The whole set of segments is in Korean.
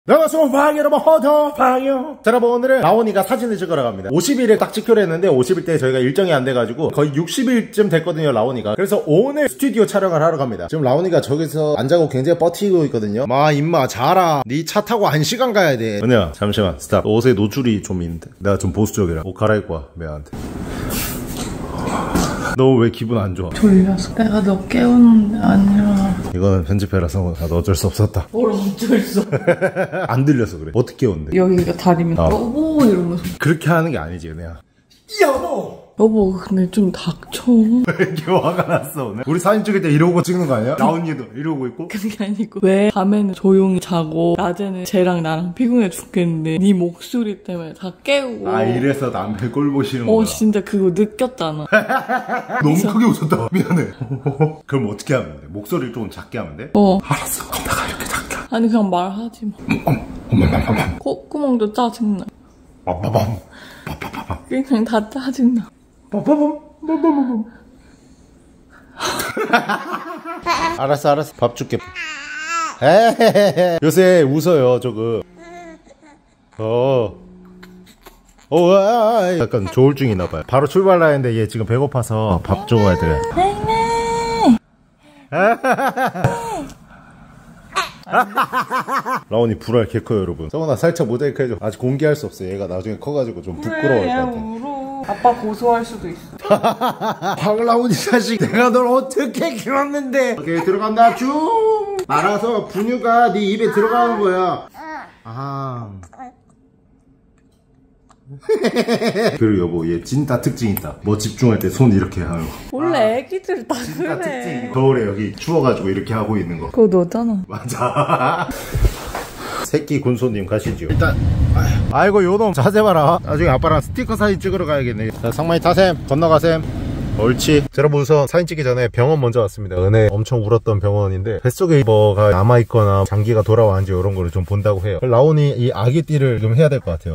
안녕하세요 방 여러분 허더방이요. 자 여러분 오늘은 라온이가 사진을 찍으러 갑니다. 50일에 딱 찍기로 했는데 50일 때 저희가 일정이 안 돼가지고 거의 60일쯤 됐거든요 라온이가. 그래서 오늘 스튜디오 촬영을 하러 갑니다. 지금 라온이가 저기서 안 자고 굉장히 버티고 있거든요. 마 임마 자라, 니 차 타고 1시간 가야 돼. 은혜야 잠시만 스탑. 옷에 노출이 좀 있는데 내가 좀 보수적이라 옷 갈아입고 와 매한테. 너 왜 기분 안 좋아? 졸려서. 내가 너 깨우는 게 아니라. 이거는 편집해라서 나도 어쩔 수 없었다. 뭘 어쩔 수 없어. 안 들려서 그래. 어떻게 깨웠는데? 여기가 다리면 여보 이러면서. 그렇게 하는 게 아니지 은혜야. 여보! 여보 근데 좀 닥쳐. 왜 이렇게 화가 났어 오늘? 우리 사진 찍을 때 이러고 찍는 거 아니야? 라온이도 이러고 있고? 그게 아니고 왜 밤에는 조용히 자고 낮에는 쟤랑 나랑 피곤해 죽겠는데 네 목소리 때문에 다 깨우고. 아 이래서 남의 꼴 보시는 거야. 진짜 그거 느꼈잖아. 너무 크게 웃었다. 미안해. 그럼 어떻게 하면 돼? 목소리를 좀 작게 하면 돼? 알았어. 내가 이렇게 작게 할게. 아니 그냥 말하지 마. 콧구멍도 짜증나. 그냥 다 짜증나. 알았어 밥 줄게. 요새 웃어요 저거. 약간 조울증이나 봐요. 바로 출발을 했는데 얘 지금 배고파서 밥 줘야 돼. 라온이 불알 개 커요 여러분. 성훈아 살짝 모자이크 해줘. 아직 공개할 수 없어. 얘가 나중에 커가지고 좀 부끄러워할 것 같아. 울어. 아빠 고소할 수도 있어. 박라온이 자식 내가 널 어떻게 키웠는데. 오케이 들어간다. 쭉 말아서 분유가 네 입에 들어가는 거야. 그리고 여보 얘 진짜 특징 있다. 뭐 집중할 때 손 이렇게 하는 거. 원래 애기들 다 진짜 그래. 특징. 겨울에 여기 추워가지고 이렇게 하고 있는 거. 그거 너잖아. 맞아. 새끼 군소님 가시죠. 일단 아이고 요놈 자세 봐라. 나중에 아빠랑 스티커 사진 찍으러 가야겠네. 자 상만이 타셈 건너가셈. 옳지. 자, 여러분 우선 사진 찍기 전에 병원 먼저 왔습니다. 은혜 엄청 울었던 병원인데 뱃속에 뭐가 남아있거나 장기가 돌아왔는지 이런 거를 좀 본다고 해요. 라온이 이 아기띠를 좀 해야 될 것 같아요.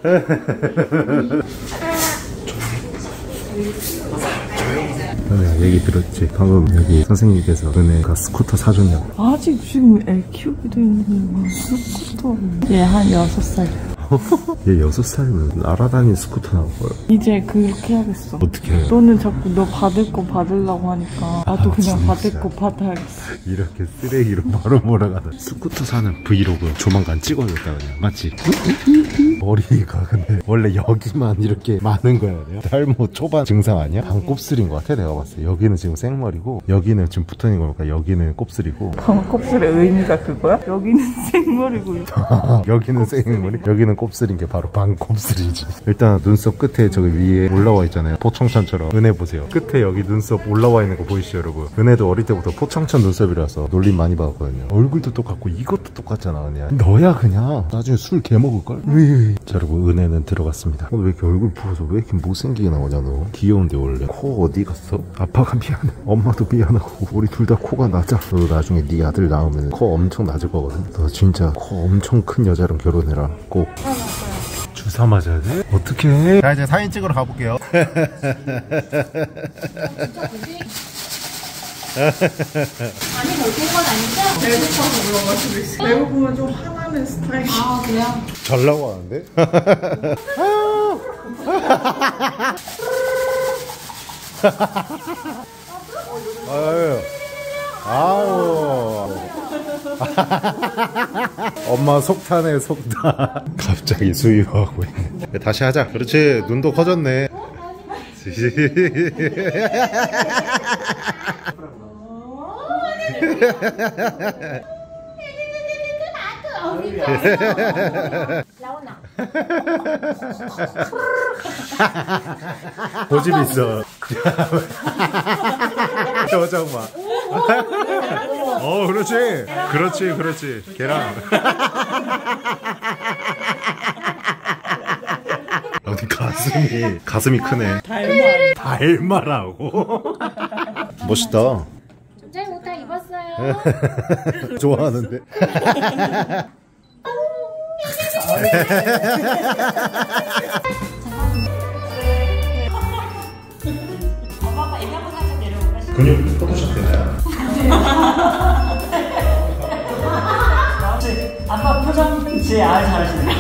은혜야 얘기 들었지? 방금 여기 선생님께서 은혜가 스쿠터 사줬냐고. 아직 지금 애 키우기도 있는데 스쿠터. 얘 한 6살. 얘 6살이면 날아다니는 스쿠터 나올 거야. 이제 그렇게 해야겠어. 어떻게 해? 너는 자꾸 너 받을 거 받으려고 하니까 나도 그냥 진짜. 받을 거 받아야겠어. 이렇게 쓰레기로 바로 몰아가다. 스쿠터 사는 브이로그 조만간 찍어야겠다 그냥. 맞지? 머리가 근데 원래 여기만 이렇게 많은 거야. 탈모 초반 증상 아니야? 반 곱슬인 것 같아 내가 봤을 때. 여기는 지금 생머리고 여기는 지금 붙어있는 거니까 여기는 곱슬이고. 곱슬의 의미가 그거야? 여기는 생머리고 여기는 생머리 여기는 곱슬인 게 바로 반 곱슬이지. 일단 눈썹 끝에 저기 위에 올라와 있잖아요. 포청천처럼. 은혜 보세요. 끝에 여기 눈썹 올라와 있는 거 보이시죠 여러분? 은혜도 어릴 때부터 포청천 눈썹이라서 놀림 많이 받았거든요. 얼굴도 똑같고 이것도 똑같잖아 그냥. 너야 그냥 나중에 술 개먹을걸? 자 여러분 은혜는 들어갔습니다. 왜 이렇게 얼굴 부어서 왜 이렇게 못생기게 나오냐 너. 귀여운데 원래. 코 어디 갔어? 아빠가 미안해. 엄마도 미안하고 우리 둘 다 코가 낮아. 너 나중에 네 아들 낳으면 코 엄청 낮을 거거든. 너 진짜 코 엄청 큰 여자랑 결혼해라 꼭. 주사 맞아야 돼? 어떻게 해? 자 이제 사진 찍으러 가볼게요. 아니 별건 아니죠? 배고파서 물어볼 수도 있어. 배고프면 좀 화나는 스타일. 아 그래요? 잘 나가는데? 아유 엄마 속타네 속타. 갑자기 수유하고 있네. 다시 하자. 그렇지 눈도 커졌네. 고집 있어. 표정 봐. 그렇지 계란. 어디 가슴이 크네. 닮아라고. 멋있다. 잘 옷 다 입었어요. 좋아하는데. 엄마가 애기 한번 살짝 내려올까? 근육 포토샵 되나요? 아빠 표정 그치, 잘하시네.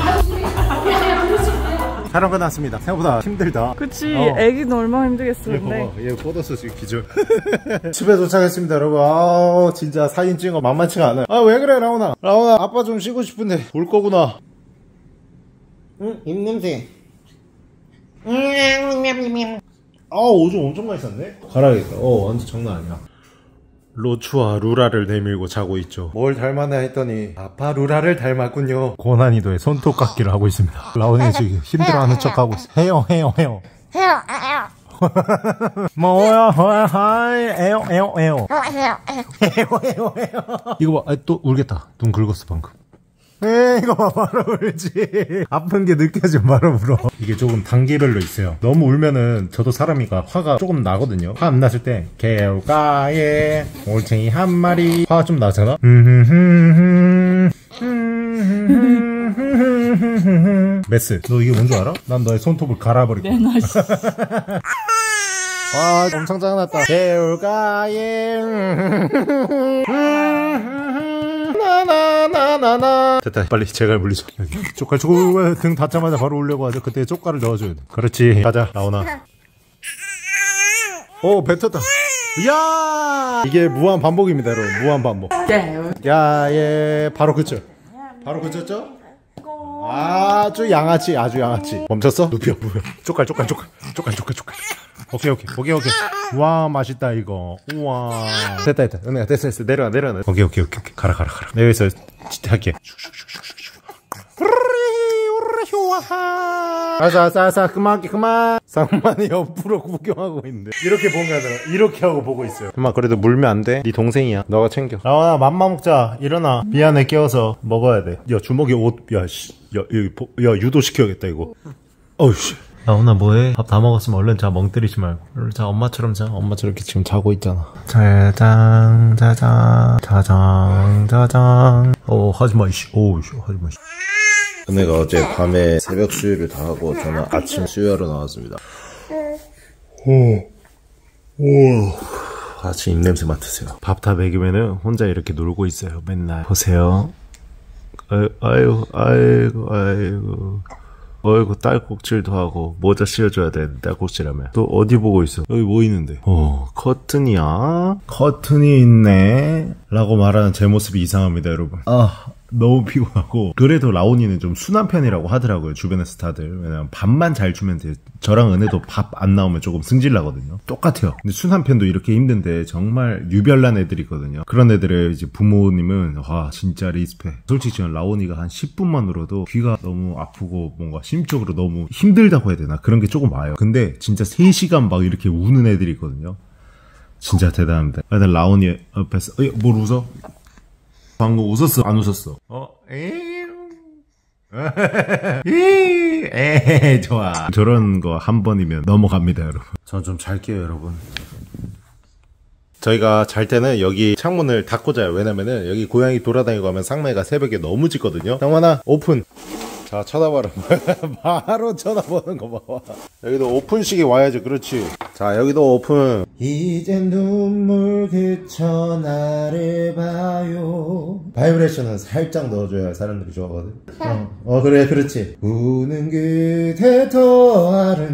촬영 끝났습니다. 생각보다 힘들다. 그치, 애기는 얼마나 힘들겠어. 근데 얘 뻗었어 지금 기절. 집에 도착했습니다 여러분. 아 진짜 사진 찍은 거 만만치가 않아요. 아 왜 그래 라온아. 라온아 아빠 좀 쉬고 싶은데 올 거구나. 응? 입냄새. 아 오줌 엄청 많이 쌌네. 가라야겠다. 완전 장난 아니야. 로추와 루라를 내밀고 자고 있죠. 뭘 닮았나 했더니 아빠 루라를 닮았군요. 고난이도의 손톱 깎기를 하고 있습니다. 라온이 지금 힘들어하는 척하고 있어. 해요. 뭐야 하이 에요. 이거 봐. 또 울겠다. 눈 긁었어 방금. 이거 봐 바로 울지. 아픈 게 느껴지면 바로 울어. 이게 조금 단계별로 있어요. 너무 울면은 저도 사람이가 화가 조금 나거든요. 화 안 났을 때 개울가에 올챙이 한 마리 화가 좀 나잖아. 메스 너 이게 뭔 줄 알아? 난 너의 손톱을 갈아버릴 거야. 아 엄청 짜증났다. 개울가에 나나나나나. 됐다 빨리 제갈 물리죠. 여기 쪽갈 등 닿자마자 바로 울려고 하죠. 그때 쪽갈을 넣어줘야 돼. 그렇지 가자 라온아. 오 뱉었다. 야 이게 무한 반복입니다 여러분. 무한 반복. 야예 바로 그쳐. 바로 그쳤죠? 아주 양아치 아주 양아치. 멈췄어? 눕혀 눕혀. 쪽갈. 오케이. 와 맛있다 이거. 우와 됐다 은혜야 됐어 내려놔. 오케이 가라 내가 여기서 할게. 알았어 그만. 쌍만이 옆으로 구경하고 있는데 이렇게 보면 하더라. 이렇게 하고 보고 있어요. 엄마 그래도 물면 안 돼. 네 동생이야. 너가 챙겨. 라온아 맘마 먹자. 일어나. 미안해 깨워서 먹어야 돼. 야 주먹에 옷. 야 유도 시켜야겠다 이거. 어우씨. 라온아 뭐해? 밥 다 먹었으면 얼른 자. 멍 때리지 말고. 자 엄마처럼 자. 엄마처럼 이렇게 지금 자고 있잖아. 짜장 하지마 이씨. 하지마 이씨. 은혜가 어제 밤에 새벽 수유를 다 하고 저는 아침 수유하러 나왔습니다. 같이 입냄새 맡으세요. 밥 다 먹이면은 혼자 이렇게 놀고 있어요. 맨날 보세요. 아이고 딸꾹질도 하고 모자 씌워줘야 되는데 딸꾹질하면 또 어디 보고 있어? 여기 뭐 있는데? 커튼이야? 커튼이 있네 라고 말하는 제 모습이 이상합니다 여러분. 너무 피곤하고. 그래도 라온이는 좀 순한 편이라고 하더라고요 주변에서 다들. 왜냐면 밥만 잘 주면 돼. 저랑 은혜도 밥 안 나오면 조금 승질 나거든요. 똑같아요. 근데 순한 편도 이렇게 힘든데 정말 유별난 애들이거든요. 그런 애들의 이제 부모님은 와 진짜 리스펙. 솔직히 저는 라온이가 한 10분만 울어도 귀가 너무 아프고 뭔가 심적으로 너무 힘들다고 해야 되나 그런 게 조금 와요. 근데 진짜 3시간 막 이렇게 우는 애들이 있거든요. 진짜 대단합니다. 근데 라온이 옆에서 뭘 웃어? 방금 웃었어? 안 웃었어? 좋아. 저런 거 한 번이면 넘어갑니다 여러분. 전 좀 잘게요 여러분. 저희가 잘 때는 여기 창문을 닫고 자요. 왜냐면은 여기 고양이 돌아다니고 하면 쌍매가 새벽에 너무 짖거든요. 쌍만아 오픈. 자 쳐다봐라. 바로 쳐다보는 거 봐봐. 여기도 오픈식이 와야지. 그렇지. 자 여기도 오픈. 이젠 눈물 그쳐 나를 봐요. 바이브레이션은 살짝 넣어줘야 사람들이 좋아하거든. 그래 그렇지. 우는 그대 더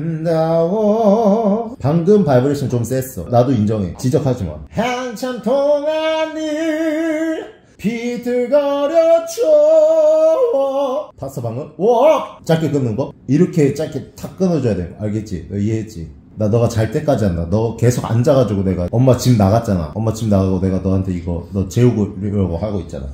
아름다워. 방금 바이브레이션 좀 셌어. 나도 인정해. 지적하지마. 한참 동안 늘 비틀거렸죠. 봤어 방금? 와! 짧게 끊는 거? 이렇게 짧게 탁 끊어줘야 돼. 알겠지? 너 이해했지? 나 너가 잘 때까지 한다. 너 계속 앉아가지고 내가 엄마 집 나갔잖아. 엄마 집 나가고 내가 너한테 이거 너 재우려고 하고 있잖아.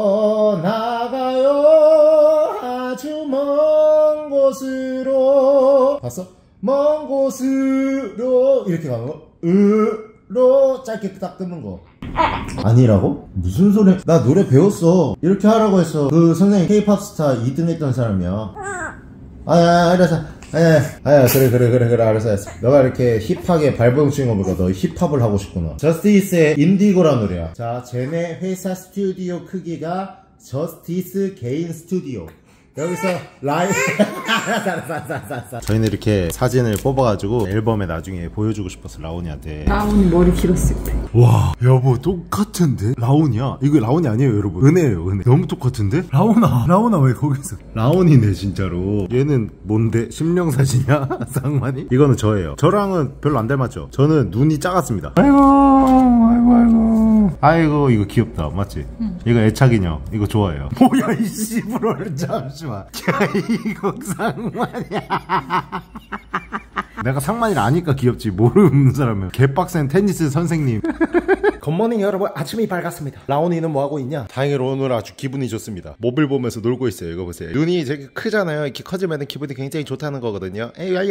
떠나가요 아주 먼 곳으로. 봤어? 먼 곳으로 이렇게 가는 거? 로 짧게 딱 끊는 거. 아니라고? 무슨 소리야? 나 노래 배웠어. 이렇게 하라고 했어. 그 선생님 K-POP 스타 2등 했던 사람이야. 알았어. 그래 알았어. 너가 이렇게 힙하게 발버둥 치는 거 보니까 너 힙합을 하고 싶구나. 저스티스의 인디고라는 노래야. 자, 쟤네 회사 스튜디오 크기가 저스티스 개인 스튜디오. 여기서 라인 저희는 이렇게 사진을 뽑아가지고 앨범에 나중에 보여주고 싶었어 라온이한테. 라온이 머리 길었을 때. 와 여보 똑같은데? 라온이야. 이거 라온이 아니에요 여러분. 은혜예요 은혜. 너무 똑같은데? 라온아 왜 거기서. 라온이네 진짜로. 얘는 뭔데? 심령사진이야? 쌍만이? 이거는 저예요. 저랑은 별로 안 닮았죠? 저는 눈이 작았습니다. 아이고 이거 귀엽다 맞지? 응. 이거 애착인형 이거 좋아해요. 뭐야 이 씨부럴 잠시만. 야 이거 상만이야. 내가 상만이를 아니까 귀엽지 모르는 사람은 개빡센 테니스 선생님. 굿모닝 여러분 아침이 밝았습니다. 라온이는 뭐하고 있냐? 다행히로 오늘 아주 기분이 좋습니다. 모빌 보면서 놀고 있어요. 이거 보세요. 눈이 되게 크잖아요. 이렇게 커지면 기분이 굉장히 좋다는 거거든요.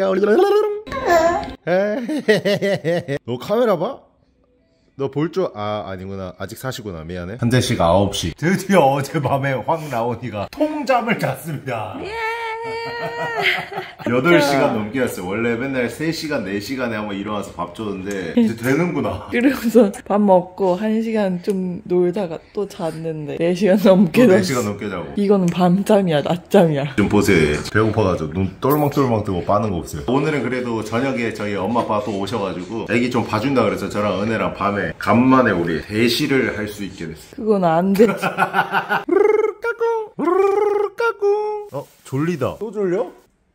너 카메라 봐? 너 볼 줄 아니구나. 아직 사시구나. 미안해. 현재 시가 9시. 드디어 어젯밤에 황라온이가 통잠을 잤습니다. 8시간 넘게 잤어요. 원래 맨날 3시간 4시간에 한번 일어나서 밥 줬는데 이제 되는구나. 그러고서 밥 먹고 1시간 좀 놀다가 또 잤는데 4시간 넘게 또 4시간 넘게 자고. 이거는 밤잠이야 낮잠이야. 좀 보세요. 배고파가지고 눈 똘망똘망 뜨고 빠는 거 없어요. 오늘은 그래도 저녁에 저희 엄마 아빠 또 오셔가지고 애기 좀 봐준다 그래서 저랑 은혜랑 밤에 간만에 우리 대시를 할 수 있게 됐어요. 그건 안 되지. 졸리다. 또 졸려?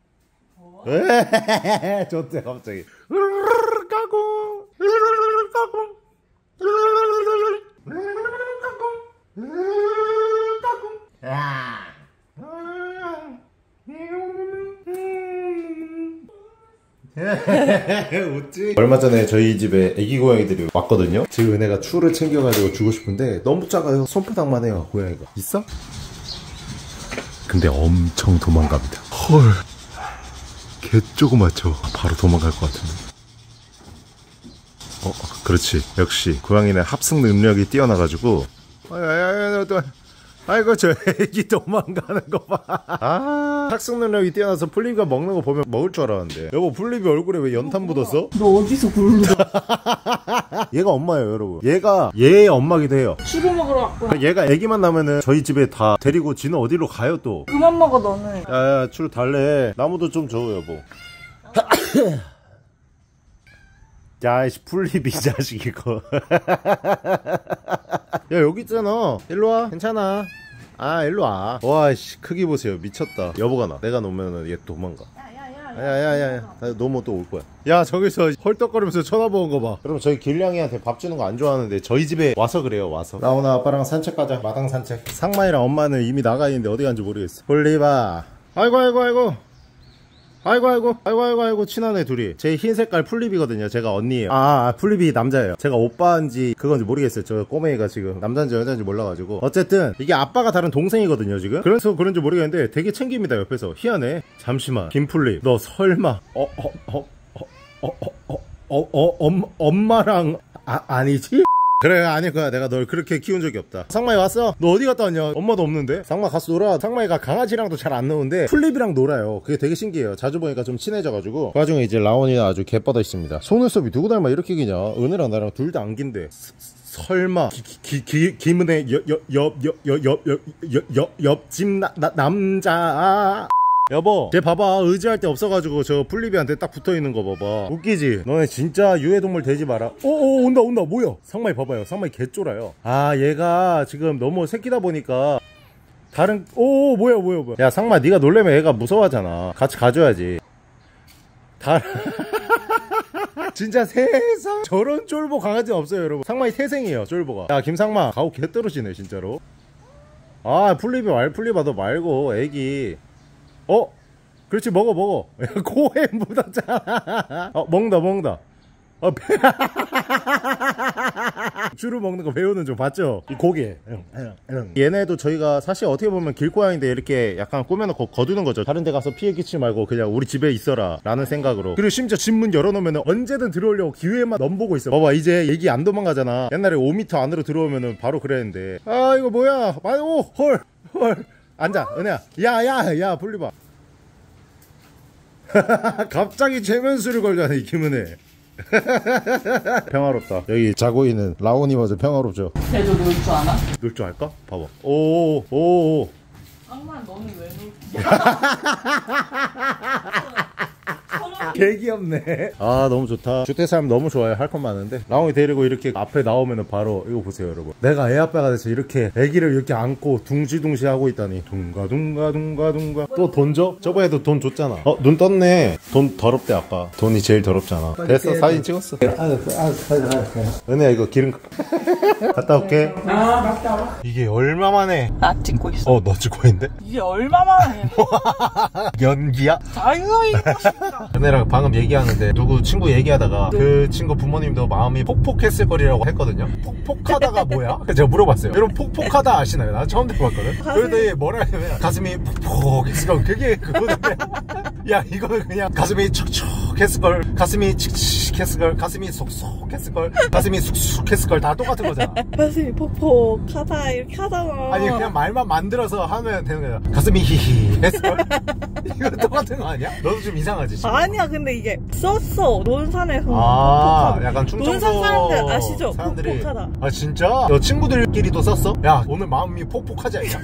좋대 갑자기. 웃지? 얼마 전에 저희 집에 애기 고양이들이 왔거든요. 지금 은혜가 추를 챙겨가지고 주고 싶은데 너무 작아요. 손바닥만 해요 고양이가. 있어? 근데 엄청 도망갑니다. 헐 개 조그맣죠? 바로 도망갈 것 같은데. 그렇지. 역시 고양이는 합승 능력이 뛰어나가지고. 아이고 저 애기 도망가는 거 봐. 합승 능력이 뛰어나서 플립이가 먹는 거 보면 먹을 줄 알았는데. 여보 플립이 얼굴에 왜 연탄 묻었어? 너 어디서 굴러? 얘가 엄마예요 여러분. 얘가 얘의 엄마기도 해요. 술을 먹으러 왔구나. 얘가 애기만 나면은 저희 집에 다 데리고 지는 어디로 가요 또. 그만 먹어 너는. 야야 줄 달래. 나무도 좀 줘 여보. 야이씨 플립이 자식 이거. 야 여기 있잖아. 일로와. 괜찮아. 일로와. 와씨 크기 보세요. 미쳤다. 여보가 나. 내가 놓으면 얘 도망가. 야야야야 너무 또 올 거야. 야 저기서 헐떡거리면서 쳐다보는 거 봐. 그럼 저희 길냥이한테 밥 주는 거 안 좋아하는데 저희 집에 와서 그래요. 와서 라온아 아빠랑 산책 가자. 마당 산책. 상마이랑 엄마는 이미 나가 있는데 어디 간지 모르겠어. 볼리바. 아이고 친하네 둘이. 제 흰 색깔 플립이거든요. 제가 언니예요. 플립이 남자예요. 제가 오빠인지 그건지 모르겠어요. 저 꼬맹이가 지금 남자인지 여자인지 몰라가지고. 어쨌든 이게 아빠가 다른 동생이거든요 지금. 그래서 그런지 모르겠는데 되게 챙깁니다 옆에서. 희한해. 잠시만 김플립 너 설마 엄마랑 아니지? 그래 아닐 거야. 내가 널 그렇게 키운 적이 없다. 상마이 왔어? 너 어디 갔다 왔냐? 엄마도 없는데? 상마 가서 놀아. 상마이가 강아지랑도 잘 안 노는데 플립이랑 놀아요. 그게 되게 신기해요. 자주 보니까 좀 친해져가지고. 그 와중에 이제 라온이는 아주 개뻗어 있습니다. 속눈썹이 누구 닮아 이렇게 기냐? 은혜랑 나랑 둘 다 안 긴데. 설마 김은혜 옆집 남자. 여보 쟤 봐봐 의지할 데 없어가지고 저 플립이한테 딱 붙어있는 거 봐봐. 웃기지? 너네 진짜 유해동물 되지 마라. 온다 뭐야? 상마이 봐봐요. 상마이 개쫄아요. 얘가 지금 너무 새끼다 보니까 다른 뭐야 야 상마 네가 놀래면 애가 무서워하잖아. 같이 가줘야지. 진짜 세상 저런 쫄보 강아지는 없어요 여러분. 상마이 태생이에요 쫄보가. 야 김상마 가오 개 떨어지네 진짜로. 플립이 플립아 너 말고 애기. 그렇지 먹어. 코에 묻었잖아. 먹는다. 주로 먹는 거 배우는 좀 봤죠? 이 고개. 얘네도 저희가 사실 어떻게 보면 길고양인데 이렇게 약간 꾸며놓고 거두는 거죠. 다른 데 가서 피해 끼치지 말고 그냥 우리 집에 있어라 라는 생각으로. 그리고 심지어 집 문 열어놓으면 언제든 들어오려고 기회만 넘보고 있어. 봐봐 이제 얘기 안 도망가잖아. 옛날에 5m 안으로 들어오면 바로 그랬는데. 이거 뭐야. 헐 앉아 은혜야. 야 플립아. 갑자기 최면수를 걸자네 이 김은혜. 평화롭다. 여기 자고 있는 라온이마저 평화롭죠. 쟤도 놀 줄 아나? 놀 줄 알까? 봐봐. 상만 너는 왜 놀? 개 귀엽네. 아 너무 좋다. 주택사람 너무 좋아요. 할 건 많은데 라온이 데리고 이렇게 앞에 나오면은 바로 이거 보세요 여러분. 내가 애 아빠가 돼서 이렇게 애기를 이렇게 안고 둥지둥지 하고 있다니. 둥가둥가둥가둥가. 또 돈 줘? 저번에도 돈 줬잖아. 눈 떴네. 돈 더럽대 아까. 돈이 제일 더럽잖아. 됐어 사진 찍었어. 은혜야 이거 기름 갔다 올게. 아 갔다 와. 이게 얼마 만에. 나 찍고 있어. 너 찍고 있는데? 이게 얼마만에 연기야? 자유가 있고 싶다. 은혜랑 방금 얘기하는데 누구 친구 얘기하다가 그 친구 부모님도 마음이 폭폭했을 거리라고 했거든요. 폭폭하다가 뭐야? 그래서 제가 물어봤어요. 여러분 폭폭하다 아시나요? 나 처음 들어봤거든. 그런데 뭐라 하냐면 가슴이 폭폭했을 거 그게 그거던데. 야 이거는 그냥 가슴이 촉촉했을걸, 가슴이 칙칙했을걸, 가슴이 속속했을걸, 가슴이 쑥쑥했을걸 다 똑같은 거잖아. 가슴이 폭폭하다 이렇게 하잖아. 아니 그냥 말만 만들어서 하면 되는 거야. 가슴이 히히 했을걸. 이거 똑같은 거 아니야? 너도 좀 이상하지 지금? 아니야 근데 이게 썼어 논산에서. 아 약간 충청도 논산 사람들 아시죠? 사람들이. 폭폭하다. 아 진짜? 너 친구들끼리도 썼어? 야 오늘 마음이 폭폭하지 않냐?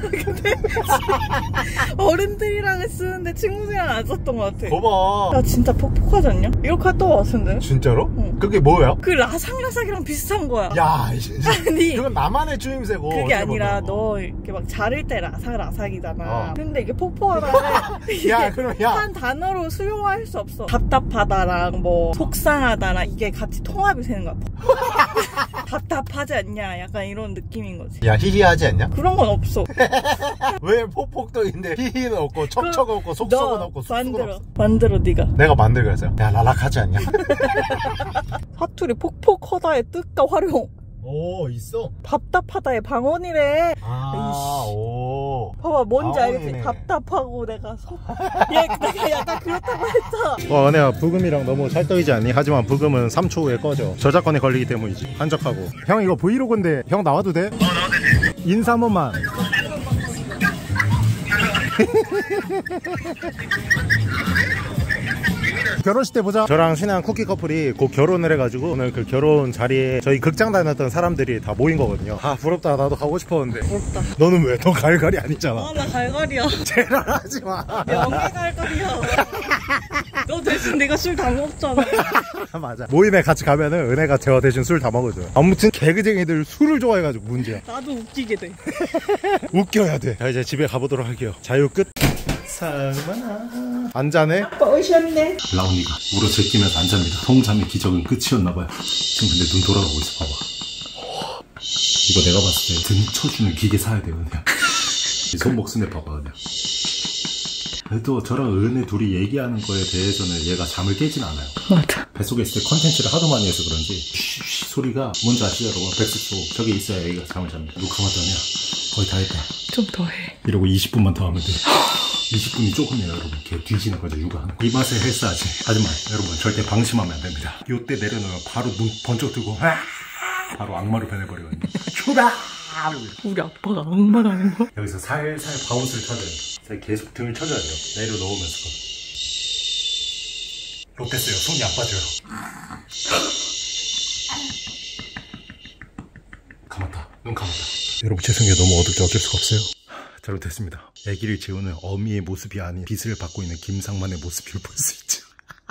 어른들이랑 쓰는데 친구들이랑 안 썼던 것 같아. 거봐. 나 진짜 폭폭하지 않냐? 이렇게 갔다 왔는데. 진짜로? 응. 그게 뭐야? 그 라삭라삭이랑 비슷한 거야. 야 아니 그건 나만의 주임새고. 그게 어떻게 아니라 보면. 너 이렇게 막 자를 때 라삭라삭이잖아. 어. 근데 이게 폭폭하다는 야 그럼 야 한 단어로 수용할 수 없어. 답답하다랑 뭐 속상하다랑 이게 같이 통합이 되는 거야. 답답하지 않냐? 약간 이런 느낌인 거지. 야 히히하지 않냐? 그런 건 없어. 왜 폭폭도 있는데 히히는 없고 척척은 없고 속속은 없고 쑥쑥은 없어. 만들어 네가. 내가 만들고 해서 야 라락하지 않냐? 사투리 폭폭하다의 뜻과 활용. 오 있어? 답답하다의 방언이래. 오. 봐봐 뭔지 방언이네. 알지? 답답하고 내가 내가 약간 그렇다고 했잖아. 은혜야 부금이랑 너무 찰떡이지 않니? 하지만 부금은 3초 후에 꺼져. 저작권에 걸리기 때문이지. 한적하고. 형 이거 브이로그인데 형 나와도 돼? 나와도 돼. 인사 한 번만. 결혼식 때 보자. 저랑 신랑 쿠키 커플이 곧 결혼을 해가지고 오늘 그 결혼 자리에 저희 극장 다녔던 사람들이 다 모인 거거든요. 아 부럽다. 나도 가고 싶었는데. 부럽다. 너는 왜? 너 갈갈이 아니잖아. 나 갈갈이야. 제랄하지 마. 연기 갈갈이야. 너 대신 내가 술 다 먹잖아. 맞아. 모임에 같이 가면은 은혜가 저 대신 술 다 먹어줘요. 아무튼 개그쟁이들 술을 좋아해가지고 문제야. 나도 웃기게 돼. 웃겨야 돼. 자 이제 집에 가보도록 할게요. 자유 끝. 상만아 안 자네? 아빠 오셨네. 라온이가 울어 제끼면서 안 잡니다. 통잠의 기적은 끝이었나봐요. 지금 근데 눈 돌아가고 있어. 봐봐. 이거 내가 봤을 때 등 쳐주는 기계 사야 돼요. 그냥 손목 스냅 봐봐 그냥. 그래도 저랑 은혜 둘이 얘기하는 거에 대해서는 얘가 잠을 깨진 않아요. 맞아. 뱃속에 있을 때 컨텐츠를 하도 많이 해서 그런지 쉬쉬 소리가 뭔지 아시죠 여러분? 백숙소 저기 있어야 애기가 잠을 잡니다. 누가 맞다냐? 거의 다 했다. 좀 더 해. 이러고 20분만 더 하면 돼. 20분이 조금이에요 여러분. 걔 뒤지는 거죠 육아하는 거. 이 맛에 헬스하지. 하지만 여러분 절대 방심하면 안 됩니다. 요때 내려놓으면 바로 눈 번쩍 뜨고 바로 악마로 변해버리거든요. 휴가! 우리 아빠가 악마라는 거야? 여기서 살살 바운스를 쳐줘요. 계속 등을 쳐줘야 돼요. 내려놓으면서. 롯됐어요. 손이 안 빠져요. 감았다. 눈 감았다. 여러분 죄송해요. 너무 어둡게 어쩔 수가 없어요. 잘못했습니다. 아기를 재우는 어미의 모습이 아닌 빚을 받고 있는 김상만의 모습을 볼 수 있죠.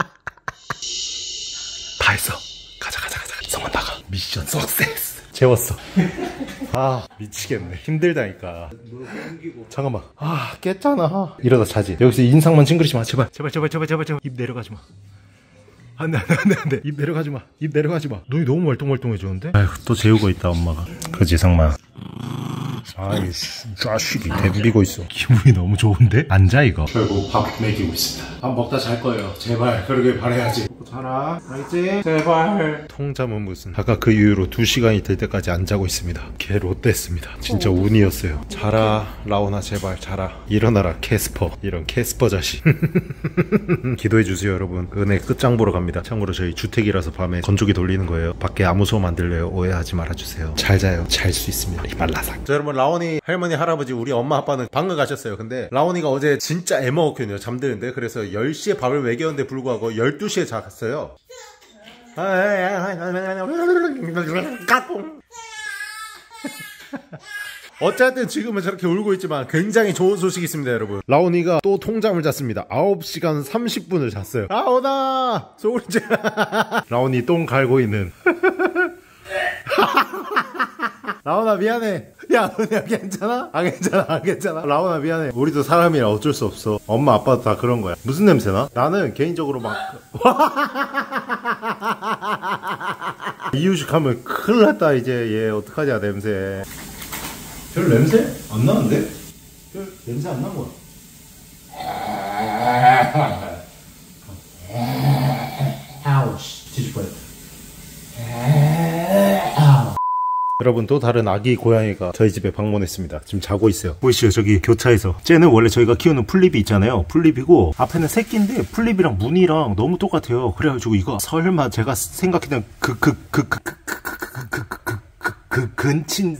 다 했어. 가자. 성만 나가. 미션 석세스. 재웠어. 아 미치겠네. 힘들다니까. 잠깐만. 아 깼잖아. 이러다 자지. 여기서 인상만 찡그리지 마. 제발. 입 내려가지 마. 안돼. 입 내려가지 마. 눈이 너무 멀뚱멀뚱해지는데? 아휴 또 재우고 있다 엄마가. 그지 상만. 아이씨 자식이 댐비고 있어. 기분이 너무 좋은데? 앉아 이거. 결국 밥 먹이고 있습니다. 밥 먹다 잘 거예요. 제발 그러길 바라야지. 자라 알겠지? 제발. 통잠은 무슨. 아까 그 이후로 2시간이 될 때까지 안 자고 있습니다. 개 롯됐습니다. 진짜 운이었어요. 자라 라온아 제발 자라. 일어나라 캐스퍼. 이런 캐스퍼 자식. 기도해주세요 여러분. 은혜 끝장 보러 갑니다. 참고로 저희 주택이라서 밤에 건조기 돌리는 거예요. 밖에 아무 소음 안 들려요. 오해하지 말아주세요. 잘 자요. 잘 수 있습니다. 이 말라삭. 자 여러분 라온이 할머니 할아버지 우리 엄마 아빠는 방금 가셨어요. 근데 라온이가 어제 진짜 애먹었거든요. 잠드는데. 그래서 10시에 밥을 먹였는데 불구하고 12시에 잤어요. 어쨌든 지금은 저렇게 울고 있지만 굉장히 좋은 소식이 있습니다, 여러분. 라온이가 또 통잠을 잤습니다. 9시간 30분을 잤어요. 라온아! 소리 지 라온이 똥 갈고 있는. 라온아 미안해. 야, 은혜야 괜찮아? 괜찮아. 라온아 미안해. 우리도 사람이라 어쩔 수 없어. 엄마 아빠도 다 그런 거야. 무슨 냄새나? 나는 개인적으로 막 이유식하면 큰일 났다. 이제 얘 어떡하냐 냄새. 별 냄새? 안 나는데? 별 냄새 안 난 거야. 아우씨 뒤집어야 돼. 여러분 또 다른 아기 고양이가 저희 집에 방문했습니다. 지금 자고 있어요. 보이시죠? 저기 교차에서. 쟤는 원래 저희가 키우는 풀립이 있잖아요. 풀립이고 앞에는 새끼인데 풀립이랑 무늬랑 너무 똑같아요. 그래가지고 이거 설마 제가 생각했던 근친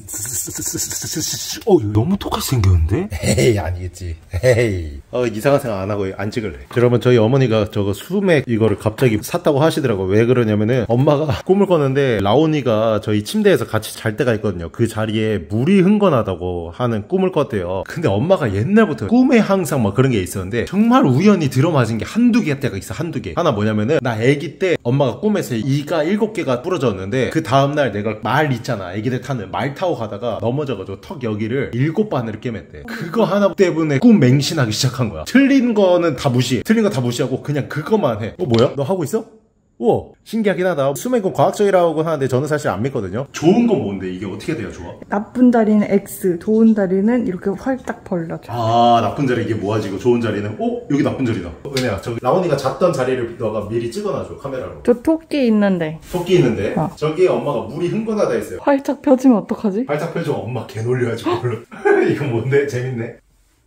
너무 똑같이 생겼는데? 에이 아니겠지. 에이 이상한 생각 안 하고 안 찍을래. 여러분 저희 어머니가 저거 수맥 이거를 갑자기 샀다고 하시더라고요. 왜 그러냐면은 엄마가 꿈을 꿨는데 라온이가 저희 침대에서 같이 잘 때가 있거든요. 그 자리에 물이 흥건하다고 하는 꿈을 꿨대요. 근데 엄마가 옛날부터 꿈에 항상 막 그런 게 있었는데 정말 우연히 들어맞은 게 한두 개 때가 있어. 한두 개. 하나 뭐냐면은 나 애기 때 엄마가 꿈에서 이가 7개가 부러졌는데 그 다음날 내가 말 있잖아. 애기들 타는 말 타고 가다가 넘어져가지고 턱 여기를 7바늘을 꿰맸대. 그거 하나 때문에 꿈 맹신하기 시작한 거야. 틀린 거는 다 무시해. 틀린 거 다 무시하고 그냥 그것만 해. 뭐야? 너 하고 있어? 우와 신기하긴 하다. 수맥은 과학적이라고 하는데 저는 사실 안 믿거든요. 좋은 건 뭔데? 이게 어떻게 돼야 좋아? 나쁜 다리는 X, 좋은 다리는 이렇게 활딱 벌려줘. 아 나쁜 자리 이게 모아지고 좋은 자리는 여기 나쁜 자리다. 은혜야 저기 라온이가 잤던 자리를 너가 미리 찍어놔줘 카메라로. 저 토끼 있는데. 토끼 있는데? 저기에 엄마가 물이 흥건하다 했어요. 활짝 펴지면 어떡하지? 활짝 펴줘. 엄마 개 놀려야지 그걸로. 이거 뭔데? 재밌네.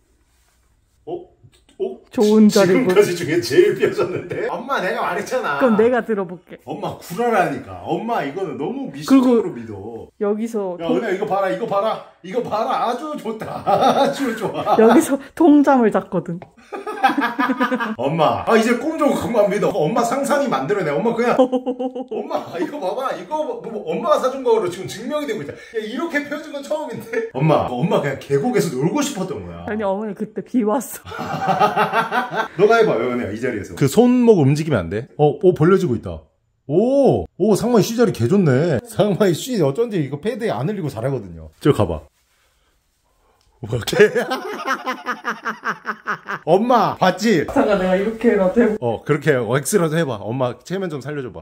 좋은 자리. 지금까지 중에 제일 펴졌는데? 엄마 내가 말했잖아. 그럼 내가 들어볼게. 엄마 구라라니까. 엄마 이거는 너무 미식적으로 믿어. 여기서 야 은혜야 이거 봐라 아주 좋다. 아주 좋아. 여기서 통잠을 잤거든. 엄마 이제 꿈 좀 그만 믿어. 엄마 상상이 만들어내. 엄마 그냥 엄마 이거 봐봐. 이거 뭐 엄마가 사준 거로 지금 증명이 되고 있다. 야, 이렇게 펴진 건 처음인데. 엄마 그냥 계곡에서 놀고 싶었던 거야. 아니 어머니 그때 비 왔어. 너가 해봐요 은혜야 이 자리에서. 그 손목 움직이면 안 돼? 벌려지고 있다. 오 상마이 쉬자리 개 좋네. 상마이 쉬 어쩐지 이거 패드에 안 흘리고 잘하거든요. 저기 가봐. 오케이. 엄마 봤지? 잠깐 내가 이렇게라도 해볼게. 그렇게 X라도 해봐. 엄마 체면 좀 살려줘봐.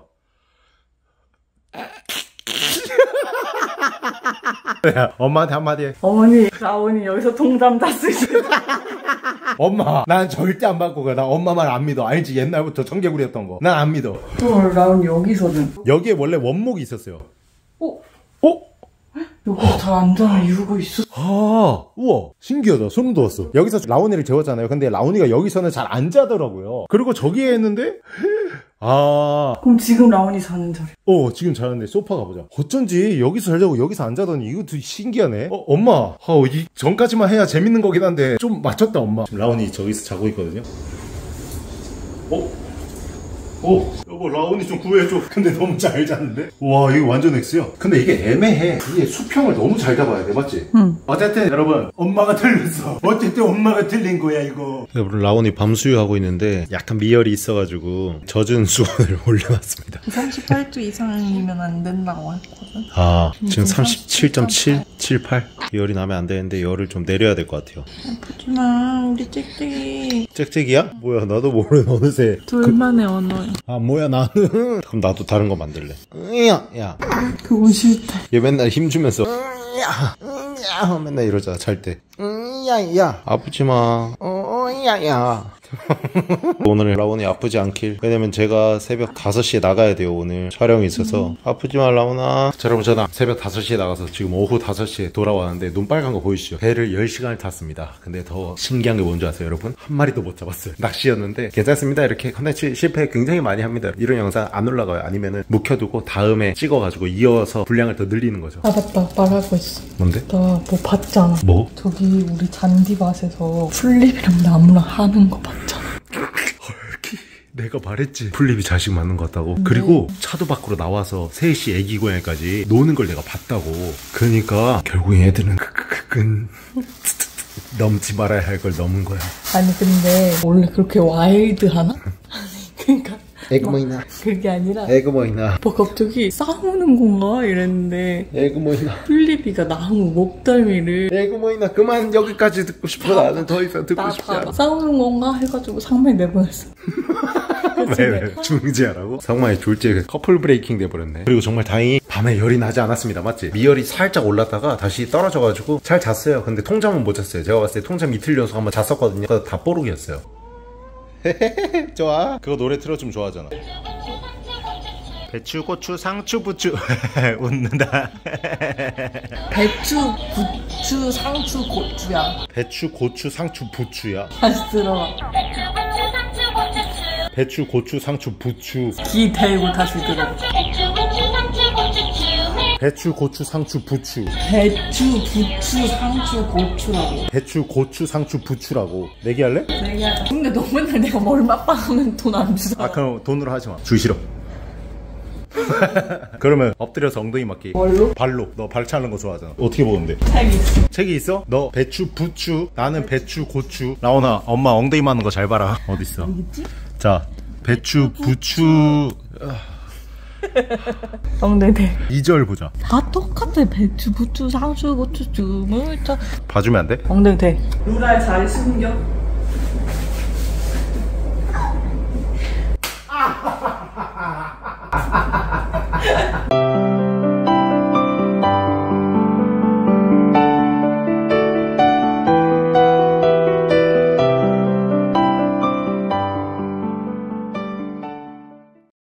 야, 엄마한테 한마디 해. 어머니 라온이 여기서 통잠 잤으시죠? 엄마 난 절대 안 바꿔. 나 엄마 말 안 믿어. 알지? 옛날부터 청개구리였던 거. 난 안 믿어. 또 라온이 여기서는 여기에 원래 원목이 있었어요. 여기서 잘 안 자는 이유가 있었어. 우와 신기하다. 소름 돋았어. 여기서 라온이를 재웠잖아요. 근데 라온이가 여기서는 잘 안 자더라고요. 그리고 저기에 했는데 그럼 지금 라온이 자는 자리. 지금 자는데 소파 가보자. 어쩐지 여기서 잘 자고 여기서 안 자더니 이것도 신기하네. 엄마 이 전까지만 해야 재밌는 거긴 한데 좀 맞췄다 엄마. 지금 라온이 저기서 자고 있거든요. 여보 라온이 좀 구해줘. 근데 너무 잘 자는데? 와 이거 완전 X야. 근데 이게 애매해. 이게 수평을 너무 잘 잡아야 돼. 맞지? 응. 어쨌든 여러분 엄마가 틀렸어. 어쨌든 엄마가 틀린 거야 이거. 여러분 라온이 밤수유하고 있는데 약간 미열이 있어가지고 젖은 수건을 올려놨습니다. 38도 이상이면 안 된다고 했거든. 지금 37.7? 78? 열이 나면 안 되는데 열을 좀 내려야 될 것 같아요. 아프지마 우리 짹짹이. 짹짹이야? 뭐야 나도 모르는 어느새 둘만의 언어야. 뭐야 나는. 그럼 나도 다른 거 만들래. 야 그건 싫다. 얘 맨날 힘주면서 맨날 이러잖아 잘 때. 야 아프지마. 야 오늘 라온이 아프지 않길. 왜냐면 제가 새벽 5시에 나가야 돼요. 오늘 촬영이 있어서. 아프지마 라온아. 자 여러분 저는 새벽 5시에 나가서 지금 오후 5시에 돌아왔는데 눈 빨간 거 보이시죠? 배를 10시간을 탔습니다. 근데 더 신기한 게 뭔지 아세요 여러분? 한 마리도 못 잡았어요. 낚시였는데 괜찮습니다. 이렇게 컨텐츠 실패 굉장히 많이 합니다. 이런 영상 안 올라가요. 아니면은 묵혀두고 다음에 찍어가지고 이어서 분량을 더 늘리는 거죠. 맞다 말하고 있어. 뭔데? 나 뭐 봤잖아. 뭐? 저기 우리 잔디밭에서 풀립이랑 나무랑 하는 거 봤잖아. 내가 말했지 풀립이 자식 맞는 것 같다고. 그리고 차도 밖으로 나와서 셋이 애기 고양이까지 노는 걸 내가 봤다고. 그러니까 결국엔 애들은 끈. 넘지 말아야 할 걸 넘은 거야. 아니 근데 원래 그렇게 와일드하나? 그러니까 에그머이나. 그게 아니라 에그머이나. 뭐 갑자기 싸우는 건가 이랬는데 에그머이나. 플리비가 나무 목덜미를 에그머이나 그만 여기까지 듣고 싶어. 나는 더 이상 듣고 나 싶지 않아. 싸우는 건가 해가지고 상말 내보냈어. 왜 중지하라고? 상마의 졸지에 커플 브레이킹 돼버렸네. 그리고 정말 다행히 밤에 열이 나지 않았습니다. 맞지? 미열이 살짝 올랐다가 다시 떨어져가지고 잘 잤어요. 근데 통잠은 못 잤어요. 제가 봤을 때 통잠 이틀 연속 한번 잤었거든요. 그래서 다 뽀록이었어요. 좋아. 그거 노래 틀어주면 좋아하잖아. 배추, 고추, 상추, 부추. 웃는다. 배추, 부추, 상추, 고추야. 배추, 고추, 상추, 부추야. 다시 들어봐. 배추, 고추, 상추, 부추. 기 대고 다시 들어봐. 배추, 고추, 상추, 부추. 배추, 부추, 상추, 고추라고. 배추, 고추, 상추, 부추라고. 내기할래? 내가 근데 너 맨날 내가 뭘 맛빵하면 돈 안 주잖아. 아 그럼 돈으로 하지 마. 주기 싫어. 그러면 엎드려서 엉덩이 맞기. 뭘로? 발로. 너 발 차는 거 좋아하잖아. 어떻게 보는데? 책이 있어. 책이 있어? 너 배추 부추, 나는 배추 고추. 라온아, 엄마 엉덩이 맞는 거 잘 봐라. 어딨어? 여기 있지? 자, 배추 부추. 엉덩이 2절 보자. 다 똑같아. 배추, 부추, 상추, 고추, 주물차. 봐주면 안 돼? 엉덩이 대. 루라의 자리 숨겨.